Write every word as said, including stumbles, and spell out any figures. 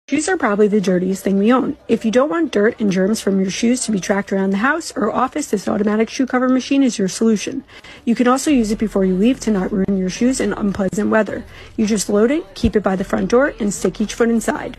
Shoes are probably the dirtiest thing we own. If you don't want dirt and germs from your shoes to be tracked around the house or office, this automatic shoe cover machine is your solution. You can also use it before you leave to not ruin your shoes in unpleasant weather. You just load it, keep it by the front door, and stick each foot inside.